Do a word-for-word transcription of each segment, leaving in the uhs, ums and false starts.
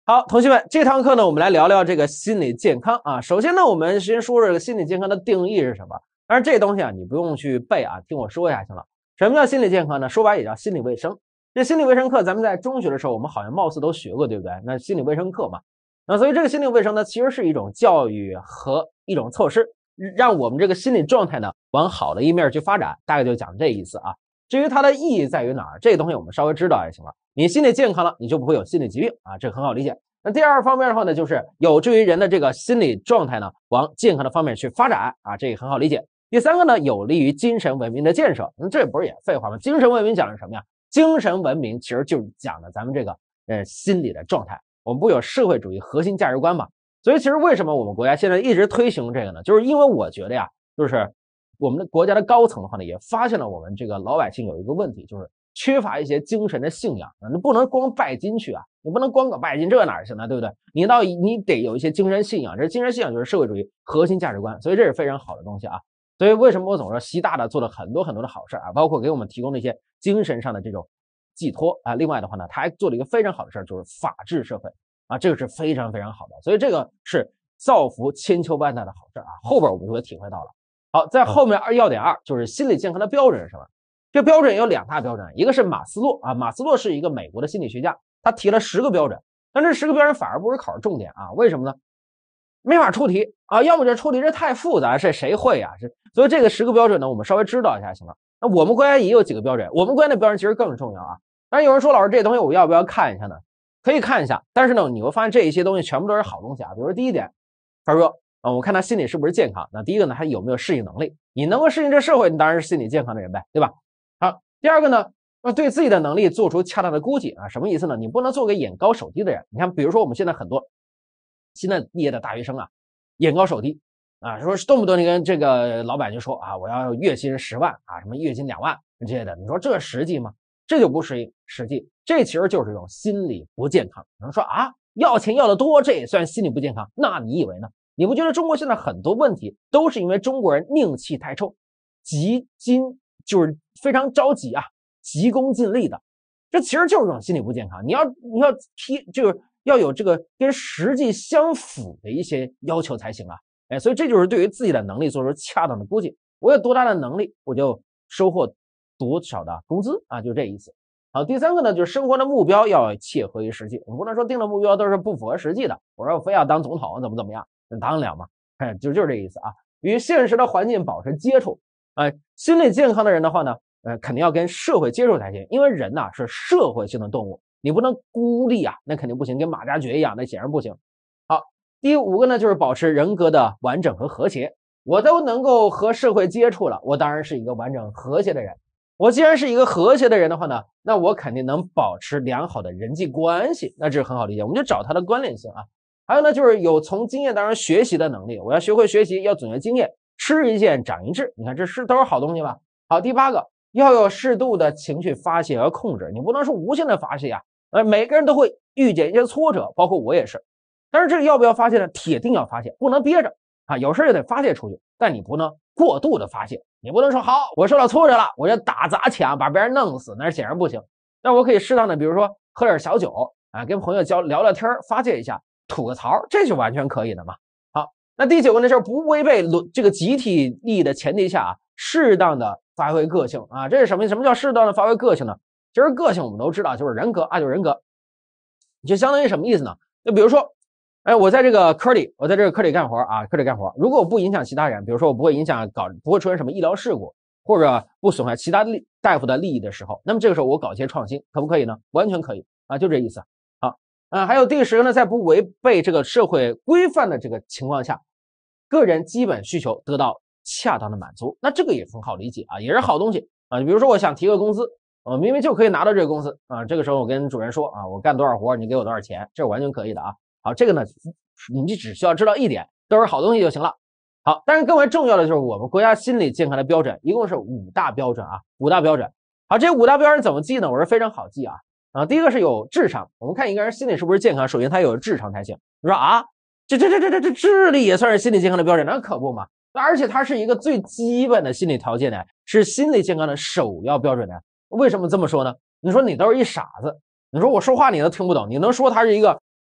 好，同学们，这堂课呢，我们来聊聊这个心理健康啊。首先呢，我们先说这个心理健康的定义是什么。当然，这东西啊，你不用去背啊，听我说一下行了。什么叫心理健康呢？说白也叫心理卫生。这心理卫生课，咱们在中学的时候，我们好像貌似都学过，对不对？那心理卫生课嘛，那所以这个心理卫生呢，其实是一种教育和一种措施，让我们这个心理状态呢往好的一面去发展，大概就讲这意思啊。至于它的意义在于哪儿，这个东西我们稍微知道就行了。你心理健康了，你就不会有心理疾病啊，这个很好理解。那第二方面的话呢，就是有助于人的这个心理状态呢往健康的方面去发展啊，这个很好理解。第三个呢，有利于精神文明的建设。那这不是也废话吗？精神文明讲的是什么呀？精神文明其实就是讲的咱们这个呃心理的状态。我们不有社会主义核心价值观嘛？所以其实为什么我们国家现在一直推行这个呢？就是因为我觉得呀，就是我们的国家的高层的话呢，也发现了我们这个老百姓有一个问题，就是缺乏一些精神的信仰。你不能光拜金去啊，你不能光个拜金，这哪行呢？对不对？你到你得有一些精神信仰，这精神信仰就是社会主义核心价值观，所以这是非常好的东西啊。所以为什么我总说习大大做了很多很多的好事啊，包括给我们提供了一些精神上的这种寄托啊。另外的话呢，他还做了一个非常好的事，就是法治社会啊，这个是非常非常好的。所以这个是造福千秋万代的好事啊。后边我们就会体会到了。好，在后面二要点二就是心理健康的标准是什么？这标准有两大标准，一个是马斯洛啊，马斯洛是一个美国的心理学家，他提了十个标准，但这十个标准反而不是考试重点啊，为什么呢？没法出题啊，要么这出题这太复杂，这谁会啊？是，所以这个十个标准呢，我们稍微知道一下行了。那我们国家也有几个标准，我们国家的标准其实更重要啊。当然有人说老师这东西我要不要看一下呢？可以看一下，但是呢，你会发现这一些东西全部都是好东西啊。比如说第一点，他说啊，我看他心理是不是健康？那第一个呢，他有没有适应能力？你能够适应这社会，你当然是心理健康的人呗，对吧？好，第二个呢，对自己的能力做出恰当的估计啊，什么意思呢？你不能做个眼高手低的人。你看，比如说我们现在很多新的毕业的大学生啊，眼高手低啊，说动不动你跟这个老板就说啊，我要月薪十万啊，什么月薪两万这些的，你说这实际吗？这就不实实际，这其实就是一种心理不健康。有人说啊，要钱要的多，这也算心理不健康？那你以为呢？你不觉得中国现在很多问题都是因为中国人宁气太臭，急金就是非常着急啊，急功近利的，这其实就是一种心理不健康。你要你要提就是要有这个跟实际相符的一些要求才行啊。哎，所以这就是对于自己的能力做出恰当的估计。我有多大的能力，我就收获多少的工资啊，就这意思。好，第三个呢，就是生活的目标要切合于实际。我们不能说定的目标都是不符合实际的。我说我非要当总统，怎么怎么样，当得了吗？哎，就就是这意思啊。与现实的环境保持接触。呃，心理健康的人的话呢，呃，肯定要跟社会接触才行，因为人呐、啊、是社会性的动物，你不能孤立啊，那肯定不行，跟马加爵一样，那显然不行。好，第五个呢，就是保持人格的完整和和谐。我都能够和社会接触了，我当然是一个完整和谐的人。我既然是一个和谐的人的话呢，那我肯定能保持良好的人际关系，那这是很好理解。我们就找它的关联性啊。还有呢，就是有从经验当中学习的能力，我要学会学习，要总结经验。吃一堑长一智，你看这是都是好东西吧？好，第八个要有适度的情绪发泄和控制，你不能说无限的发泄呀、啊。呃，每个人都会遇见一些挫折，包括我也是。但是这个要不要发泄呢？铁定要发泄，不能憋着啊。有事就得发泄出去，但你不能过度的发泄，你不能说好，我受到挫折了，我就打砸抢把别人弄死，那显然不行。那我可以适当的，比如说喝点小酒啊，跟朋友交聊聊天，发泄一下，吐个槽，这就完全可以的嘛。那第九个呢，就是不违背这个集体利益的前提下啊，适当的发挥个性啊，这是什么？什么叫适当的发挥个性呢？其实个性我们都知道，就是人格啊，就是人格，就相当于什么意思呢？就比如说，哎，我在这个科里，我在这个科里干活啊，科里干活，如果我不影响其他人，比如说我不会影响搞，不会出现什么医疗事故，或者不损害其他大夫的利益的时候，那么这个时候我搞一些创新，可不可以呢？完全可以啊，就这意思。好，啊，还有第十个呢，在不违背这个社会规范的这个情况下。个人基本需求得到恰当的满足，那这个也很好理解啊，也是好东西啊。比如说我想提个工资，我明明就可以拿到这个工资啊，这个时候我跟主任说啊，我干多少活，你给我多少钱，这完全可以的啊。好，这个呢，你只需要知道一点，都是好东西就行了。好，但是更为重要的就是我们国家心理健康的标准，一共是五大标准啊，五大标准。好，这五大标准怎么记呢？我是非常好记啊。啊，第一个是有智商，我们看一个人心理是不是健康，首先他有智商才行。你说啊？这这这这这这智力也算是心理健康的标准，那可不嘛？而且它是一个最基本的心理条件呢，是心理健康的首要标准呢。为什么这么说呢？你说你都是一傻子，你说我说话你都听不懂，你能说他是一个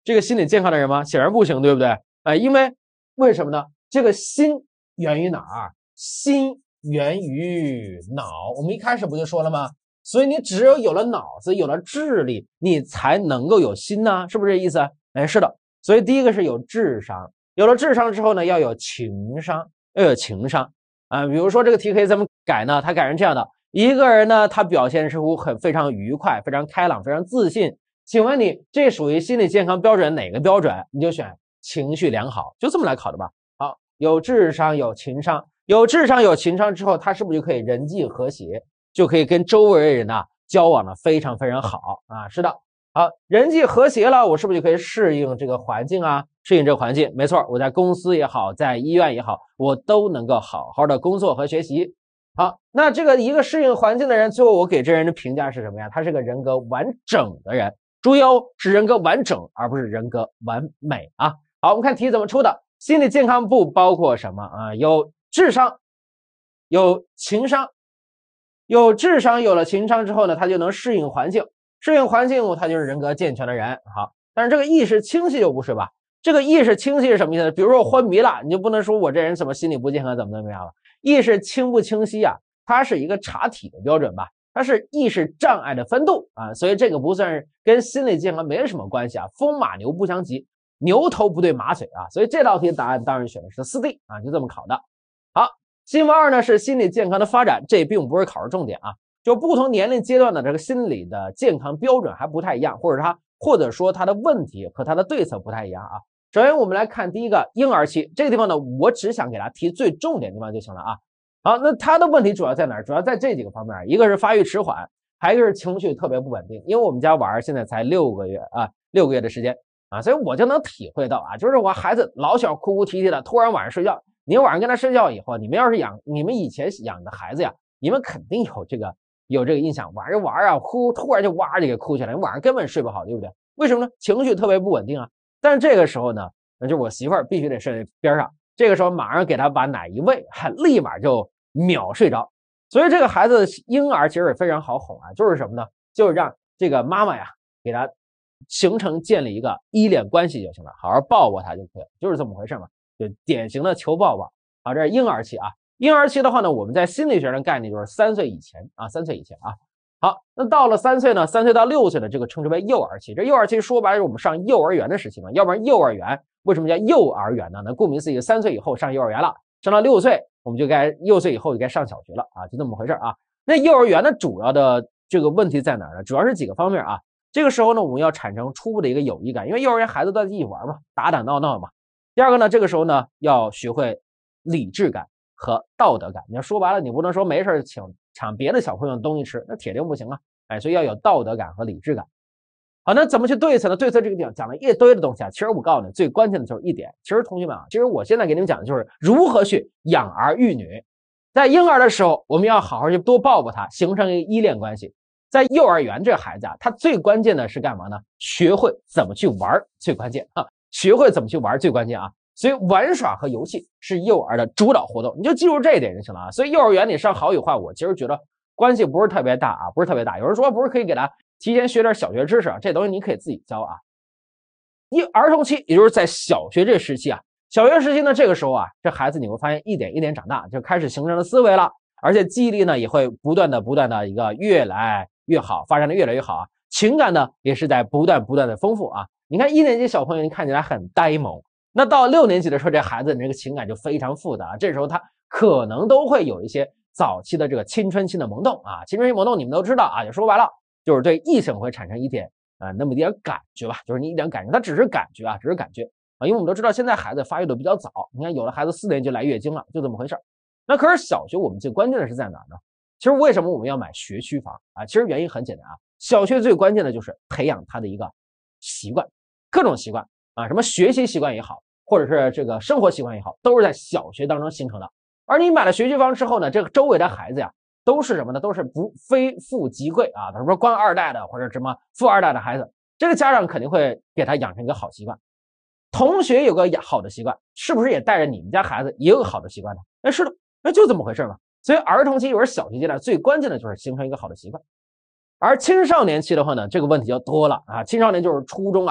这个心理健康的人吗？显然不行，对不对？哎，因为为什么呢？这个心源于哪儿？心源于脑。我们一开始不就说了吗？所以你只有有了脑子，有了智力，你才能够有心呢，是不是这意思？哎，是的。所以第一个是有智商，有了智商之后呢，要有情商，要有情商啊。比如说这个题可以怎么改呢？它改成这样的：一个人呢，他表现出很非常愉快、非常开朗、非常自信。请问你这属于心理健康标准哪个标准？你就选情绪良好，就这么来考的吧。好，有智商，有情商，有智商有情商之后，他是不是就可以人际和谐？就可以跟周围的人呢、啊、交往的非常非常好啊！是的，好，人际和谐了，我是不是就可以适应这个环境啊？适应这个环境，没错，我在公司也好，在医院也好，我都能够好好的工作和学习。好，那这个一个适应环境的人，最后我给这人的评价是什么呀？他是个人格完整的人。注意哦，是人格完整，而不是人格完美啊！好，我们看题怎么出的。心理健康不包括什么啊？有智商，有情商。有智商，有了情商之后呢，他就能适应环境，适应环境，他就是人格健全的人。好，但是这个意识清晰就不是吧？这个意识清晰是什么意思？比如说我昏迷了，你就不能说我这人怎么心理不健康，怎么怎么样了？意识清不清晰啊？它是一个查体的标准吧？它是意识障碍的分度啊，所以这个不算是跟心理健康没什么关系啊。风马牛不相及，牛头不对马嘴啊，所以这道题答案当然选的是四 D 啊，就这么考的。好。新闻二呢是心理健康的发展，这并不是考试重点啊。就不同年龄阶段的这个心理的健康标准还不太一样，或者它或者说它的问题和它的对策不太一样啊。首先我们来看第一个婴儿期，这个地方呢，我只想给它提最重点的地方就行了啊。好，那它的问题主要在哪儿？主要在这几个方面，一个是发育迟缓，还有一个是情绪特别不稳定。因为我们家娃儿现在才六个月啊，六个月的时间啊，所以我就能体会到啊，就是我孩子老小哭哭啼啼的，突然晚上睡觉。你晚上跟他睡觉以后，你们要是养你们以前养的孩子呀，你们肯定有这个有这个印象，晚上玩啊哭，突然就哇就给哭起来，你晚上根本睡不好，对不对？为什么呢？情绪特别不稳定啊。但是这个时候呢，那就是我媳妇儿必须得睡在边上，这个时候马上给他把奶一喂，立马就秒睡着。所以这个孩子婴儿其实也非常好哄啊，就是什么呢？就是让这个妈妈呀给他形成建立一个依恋关系就行了，好好抱抱他就可以了，就是这么回事嘛。就典型的求抱抱啊，这是婴儿期啊。婴儿期的话呢，我们在心理学上概念就是三岁以前啊，三岁以前啊。好，那到了三岁呢，三岁到六岁的这个称之为幼儿期。这幼儿期说白了是我们上幼儿园的时期嘛，要不然幼儿园为什么叫幼儿园呢？那顾名思义，三岁以后上幼儿园了，上到六岁我们就该六岁以后就该上小学了啊，就这么回事啊。那幼儿园的主要的这个问题在哪儿呢？主要是几个方面啊。这个时候呢，我们要产生初步的一个友谊感，因为幼儿园孩子都在一起玩嘛，打打闹闹嘛。第二个呢，这个时候呢，要学会理智感和道德感。你要说白了，你不能说没事请抢别的小朋友的东西吃，那铁定不行啊！哎，所以要有道德感和理智感。好，那怎么去对策呢？对策这个地方讲了一堆的东西啊。其实我告诉你，最关键的就是一点。其实同学们啊，其实我现在给你们讲的就是如何去养儿育女。在婴儿的时候，我们要好好去多抱抱他，形成一个依恋关系。在幼儿园这个孩子啊，他最关键的是干嘛呢？学会怎么去玩，最关键啊。学会怎么去玩最关键啊，所以玩耍和游戏是幼儿的主导活动，你就记住这一点就行了啊。所以幼儿园里上好与坏，我其实觉得关系不是特别大啊，不是特别大。有人说不是可以给他提前学点小学知识啊，这东西你可以自己教啊。一儿童期，也就是在小学这时期啊，小学时期呢，这个时候啊，这孩子你会发现一点一点长大，就开始形成了思维了，而且记忆力呢也会不断的不断的一个越来越好，发展的越来越好啊。情感呢也是在不断不断的丰富啊。你看一年级小朋友，你看起来很呆萌，那到六年级的时候，这孩子这个情感就非常复杂，这时候他可能都会有一些早期的这个青春期的萌动啊。青春期萌动你们都知道啊，就说白了就是对异性会产生一点啊、呃、那么一点感觉吧，就是你一点感觉，它只是感觉啊，只是感觉啊，因为我们都知道现在孩子发育的比较早，你看有的孩子四年就来月经了，就这么回事。那可是小学我们最关键的是在哪呢？其实为什么我们要买学区房啊？其实原因很简单啊，小学最关键的就是培养他的一个习惯。各种习惯啊，什么学习习惯也好，或者是这个生活习惯也好，都是在小学当中形成的。而你买了学区房之后呢，这个周围的孩子呀，都是什么呢？都是不非富即贵啊，比如说官二代的或者什么富二代的孩子，这个家长肯定会给他养成一个好习惯。同学有个好的习惯，是不是也带着你们家孩子也有个好的习惯呢？哎，是的，那就这么回事嘛。所以儿童期有时小学阶段最关键的就是形成一个好的习惯。而青少年期的话呢，这个问题就多了啊。青少年就是初中啊，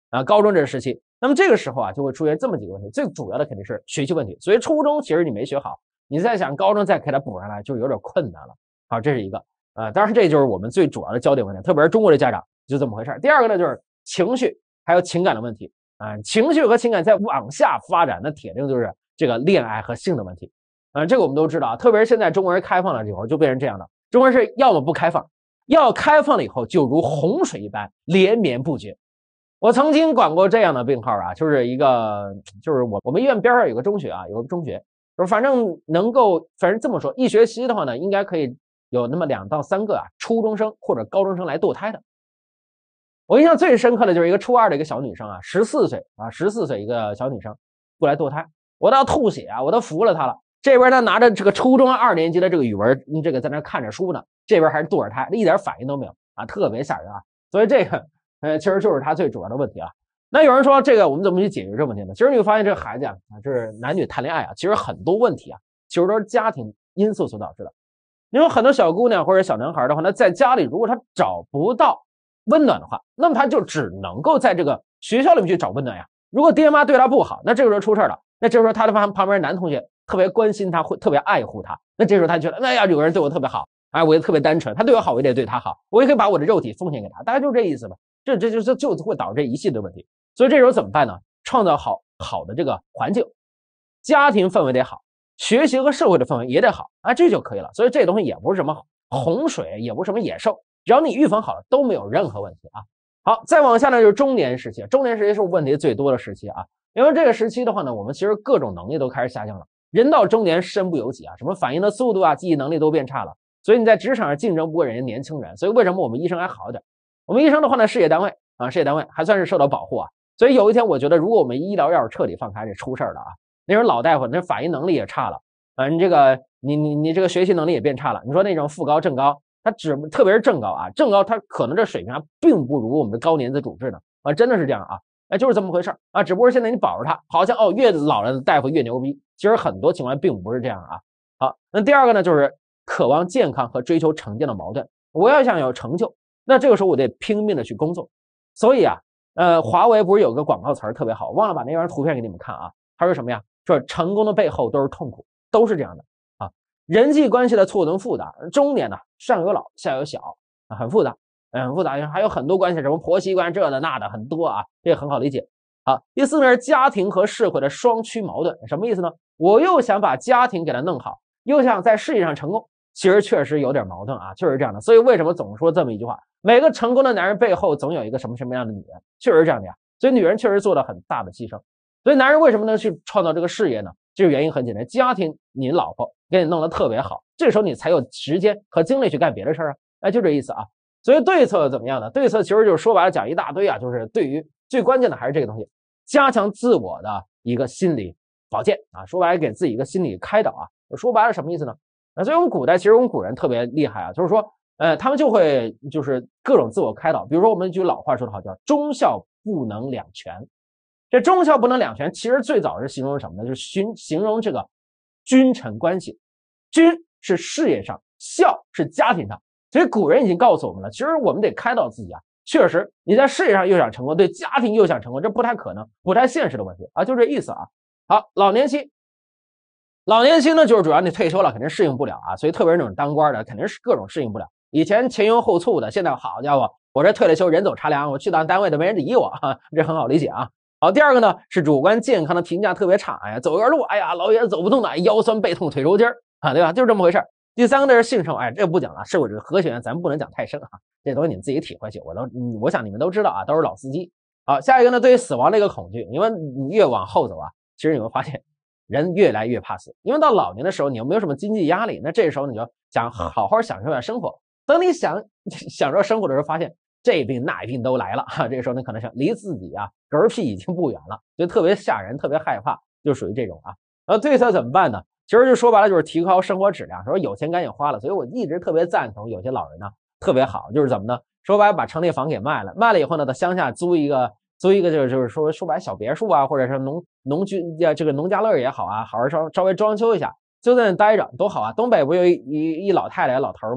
啊，高中这个时期，那么这个时候啊就会出现这么几个问题，最主要的肯定是学习问题。所以初中其实你没学好，你再想高中再给它补上来就有点困难了。好，这是一个啊，当然这就是我们最主要的焦点问题，特别是中国的家长就这么回事。第二个呢就是情绪还有情感的问题啊，情绪和情感再往下发展，那铁定就是这个恋爱和性的问题。啊，这个我们都知道啊，特别是现在中国人开放了以后就变成这样的，中国人是要么不开放，要开放了以后就如洪水一般连绵不绝。我曾经管过这样的病号啊，就是一个就是我我们医院边上有个中学啊，有个中学，就是反正能够反正这么说，一学期的话呢，应该可以有那么两到三个啊初中生或者高中生来堕胎的。我印象最深刻的就是一个初二的一个小女生啊，十四岁啊，十四岁一个小女生过来堕胎，我都要吐血啊，我都服了她了。这边他拿着这个初中二年级的这个语文，这个在那看着书呢，这边还是堕着胎，一点反应都没有啊，特别吓人啊。所以这个呃，其实就是他最主要的问题啊。那有人说这个我们怎么去解决这个问题呢？其实你会发现这个孩子啊，就是男女谈恋爱啊，其实很多问题啊，其实都是家庭因素所导致的。因为很多小姑娘或者小男孩的话，那在家里如果他找不到温暖的话，那么他就只能够在这个学校里面去找温暖呀。如果爹妈对他不好，那这个时候出事了。那这时候他的旁边男同学特别关心他，会特别爱护他，那这时候他觉得哎呀，有个人对我特别好，哎，我也特别单纯，他对我好我也得对他好，我也可以把我的肉体奉献给他，大概就是这意思吧。这这就就会导致这一系列的问题。所以这时候怎么办呢？创造好好的这个环境，家庭氛围得好，学习和社会的氛围也得好啊，这就可以了。所以这东西也不是什么洪水，也不是什么野兽，只要你预防好了，都没有任何问题啊。好，再往下呢就是中年时期，中年时期是问题最多的时期啊。因为这个时期的话呢，我们其实各种能力都开始下降了，人到中年身不由己啊，什么反应的速度啊，记忆能力都变差了，所以你在职场上竞争不过人家年轻人。所以为什么我们医生还好一点？我们医生的话呢，事业单位啊，事业单位还算是受到保护啊。所以有一天我觉得，如果我们医疗要是彻底放开，这出事了啊。那种老大夫那反应能力也差了啊，你这个你你你这个学习能力也变差了。你说那种副高正高，他只特别是正高啊，正高他可能这水平啊并不如我们的高年资主治呢啊，真的是这样啊。哎，就是这么回事啊，只不过现在你保着他，好像哦，越老了的大夫越牛逼，其实很多情况并不是这样啊。好，那第二个呢，就是渴望健康和追求成就的矛盾。我要想有成就，那这个时候我得拼命的去工作。所以啊，呃，华为不是有个广告词特别好，忘了把那张图片给你们看啊。他说什么呀？说成功的背后都是痛苦，都是这样的啊。人际关系的错综复杂，中年呢上有老下有小啊，很复杂。嗯，很复杂，还有很多关系，什么婆媳关系这的那的很多啊，这个很好理解。好，第四呢是家庭和社会的双趋矛盾，什么意思呢？我又想把家庭给它弄好，又想在事业上成功，其实确实有点矛盾啊，确实这样的。所以为什么总说这么一句话？每个成功的男人背后总有一个什么什么样的女人，确实这样的呀。所以女人确实做了很大的牺牲。所以男人为什么能去创造这个事业呢？这个原因很简单，家庭你老婆给你弄得特别好，这时候你才有时间和精力去干别的事儿啊。哎，就这意思啊。所以对策怎么样呢？对策其实就是说白了讲一大堆啊，就是对于最关键的还是这个东西，加强自我的一个心理保健啊，说白了给自己一个心理开导啊。说白了什么意思呢？啊，所以我们古代其实我们古人特别厉害啊，就是说，呃，他们就会就是各种自我开导。比如说我们一句老话说得好，叫忠孝不能两全。这忠孝不能两全，其实最早是形容什么呢？就是形形容这个君臣关系，君是事业上，孝是家庭上。所以古人已经告诉我们了，其实我们得开导自己啊。确实，你在事业上又想成功，对家庭又想成功，这不太可能，不太现实的问题啊，就这意思啊。好，老年期，老年期呢，就是主要你退休了，肯定适应不了啊。所以特别是那种当官的，肯定是各种适应不了。以前前拥后簇的，现在好家伙，我这退了休，人走茶凉，我去当单位的没人理我啊，这很好理解啊。好，第二个呢是主观健康的评价特别差呀，走一段路，哎呀，老爷子走不动了，腰酸背痛腿抽筋啊，对吧？就是这么回事。第三个呢是性生活，哎，这不讲了，社会这个和谐咱们不能讲太深啊，这东西你们自己体会去，我都，我想你们都知道啊，都是老司机。好，下一个呢对于死亡的一个恐惧，因为你越往后走啊，其实你会发现人越来越怕死，因为到老年的时候你又没有什么经济压力，那这时候你就想好好享受一下生活。等你想享受生活的时候，发现这病那病都来了哈，这个时候你可能想离自己啊嗝屁已经不远了，就特别吓人，特别害怕，就属于这种啊。呃，对策怎么办呢？其实就说白了就是提高生活质量，说有钱赶紧花了，所以我一直特别赞同有些老人呢特别好，就是怎么呢？说白了把城里房给卖了，卖了以后呢，到乡下租一个租一个就是就是说说白小别墅啊，或者是农农居这个农家乐也好啊，好好稍稍微装修一下，就在那待着多好啊。东北不有一一一老太太老头吧，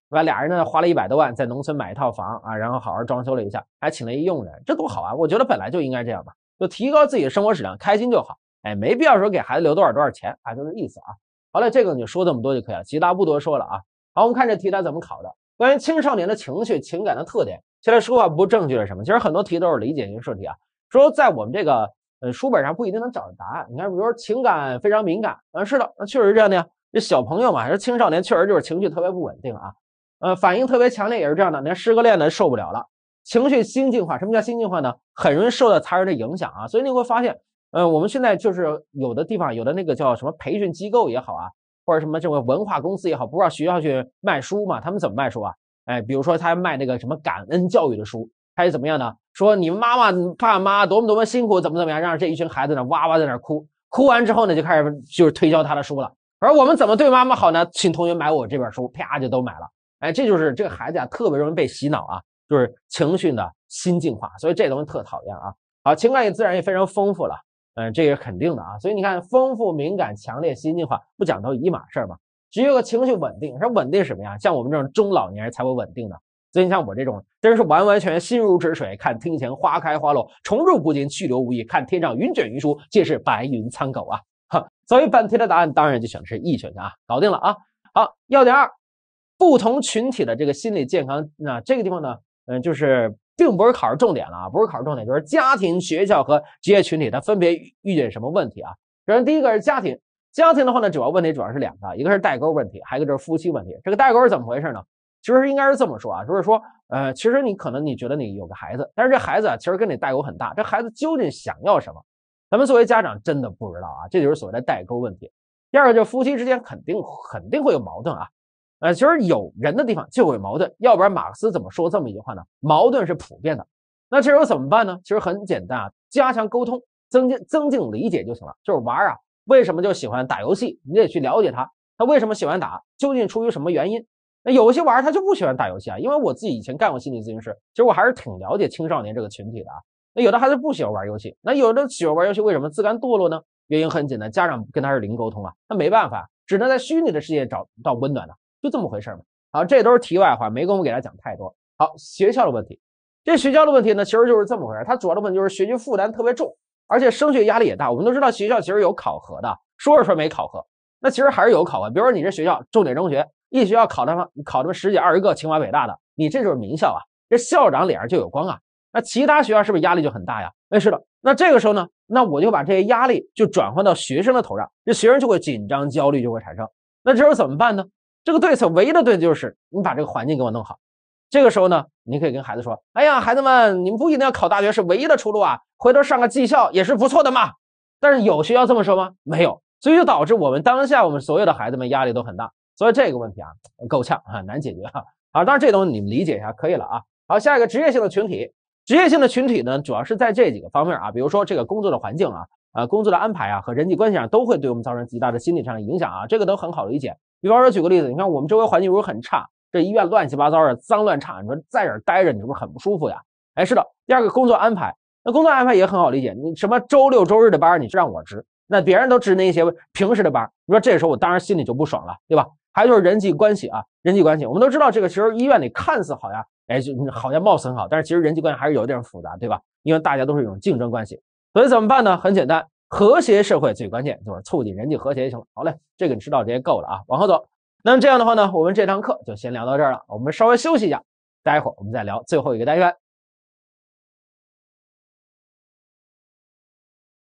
对吧？俩人呢花了一百多万在农村买一套房啊，然后好好装修了一下，还请了一佣人，这多好啊！我觉得本来就应该这样吧，就提高自己的生活质量，开心就好。哎，没必要说给孩子留多少多少钱啊，就这意思啊。好了，这个你就说这么多就可以了，其他不多说了啊。好，我们看这题它怎么考的。关于青少年的情绪、情感的特点，现在说话不正确是什么？其实很多题都是理解型设题啊，说在我们这个呃书本上不一定能找到答案。你看，比如说情感非常敏感，啊，是的，那确实是这样的呀。这小朋友嘛，这青少年确实就是情绪特别不稳定啊，呃，反应特别强烈也是这样的。连失个恋的受不了了，情绪心境化。什么叫心境化呢？很容易受到他人的影响啊。所以你会发现，呃，我们现在就是有的地方有的那个叫什么培训机构也好啊，或者什么这种文化公司也好，不是让学校去卖书嘛？他们怎么卖书啊？哎，比如说他卖那个什么感恩教育的书，还是怎么样呢？说你们妈妈、爸妈多么多么辛苦，怎么怎么样，让这一群孩子呢哇哇在那哭，哭完之后呢，就开始就是推销他的书了。而我们怎么对妈妈好呢？请同学买我这本书，啪就都买了。哎，这就是这个孩子啊，特别容易被洗脑啊，就是情绪的心境化，所以这东西特讨厌啊。好，情感也自然也非常丰富了，嗯，这也是肯定的啊。所以你看，丰富、敏感、强烈、心境化，不讲都一码事吗？只有个情绪稳定，说稳定什么呀？像我们这种中老年人才会稳定的。所以你像我这种，真是完完全全心如止水，看庭前花开花落，重入不惊，去留无意，看天上云卷云舒，皆是白云苍狗啊。哈，所以本题的答案当然就选的是 E 选项啊，搞定了啊。好，要点二，不同群体的这个心理健康，那这个地方呢，嗯，就是并不是考试重点了啊，不是考试重点，就是家庭、学校和职业群体它分别遇见什么问题啊？首先第一个是家庭，家庭的话呢，主要问题主要是两个，一个是代沟问题，还有一个就是夫妻问题。这个代沟是怎么回事呢？其实应该是这么说啊，就是说，呃，其实你可能你觉得你有个孩子，但是这孩子啊，其实跟你代沟很大，这孩子究竟想要什么？咱们作为家长真的不知道啊，这就是所谓的代沟问题。第二个就是夫妻之间肯定肯定会有矛盾啊，呃，其实有人的地方就会有矛盾，要不然马克思怎么说这么一句话呢？矛盾是普遍的。那这时候怎么办呢？其实很简单啊，加强沟通，增进增进理解就行了。就是玩啊，为什么就喜欢打游戏？你得去了解他，他为什么喜欢打，究竟出于什么原因？那有些玩他就不喜欢打游戏啊，因为我自己以前干过心理咨询师，其实我还是挺了解青少年这个群体的啊。那有的孩子不喜欢玩游戏，那有的喜欢玩游戏，为什么自甘堕落呢？原因很简单，家长跟他是零沟通啊，那没办法，只能在虚拟的世界找到温暖了，就这么回事嘛。好，这都是题外话，没工夫给他讲太多。好，学校的问题，这学校的问题呢，其实就是这么回事，它主要的问题就是学习负担特别重，而且升学压力也大。我们都知道学校其实有考核的，说是说没考核，那其实还是有考核。比如说你这学校重点中学，一学校考他妈考他妈十几二十个清华北大的，你这就是名校啊，这校长脸上就有光啊。那其他学校是不是压力就很大呀？哎，是的。那这个时候呢，那我就把这些压力就转换到学生的头上，这学生就会紧张、焦虑就会产生。那这时候怎么办呢？这个对策唯一的对策就是你把这个环境给我弄好。这个时候呢，你可以跟孩子说：“哎呀，孩子们，你们不一定要考大学是唯一的出路啊，回头上个技校也是不错的嘛。”但是有学校这么说吗？没有，所以就导致我们当下我们所有的孩子们压力都很大。所以这个问题啊，够呛啊，难解决哈。好，当然这东西你们理解一下可以了啊。好，下一个职业性的群体。职业性的群体呢，主要是在这几个方面啊，比如说这个工作的环境啊，呃，工作的安排啊和人际关系上都会对我们造成极大的心理上的影响啊，这个都很好理解。比方说举个例子，你看我们周围环境如果很差，这医院乱七八糟的，脏乱差，你说在这儿待着，你是不是很不舒服呀？哎，是的。第二个工作安排，那工作安排也很好理解，你什么周六周日的班你是让我值，那别人都值那些平时的班，你说这时候我当然心里就不爽了，对吧？还有就是人际关系啊，人际关系，我们都知道这个其实医院里看似好呀，哎，就好像貌似很好，但是其实人际关系还是有点复杂，对吧？因为大家都是一种竞争关系，所以怎么办呢？很简单，和谐社会最关键就是促进人际和谐就行了。好嘞，这个你知道这些够了啊，往后走。那么这样的话呢，我们这堂课就先聊到这儿了，我们稍微休息一下，待会儿我们再聊最后一个单元。